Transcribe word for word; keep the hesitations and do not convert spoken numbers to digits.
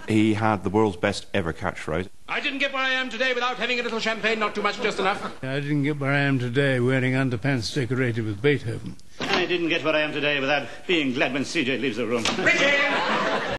He had the world's best ever catchphrase. I didn't get where I am today without having a little champagne, not too much, just enough. I didn't get where I am today wearing underpants decorated with Beethoven. I didn't get where I am today without being glad when C J leaves the room. Richie!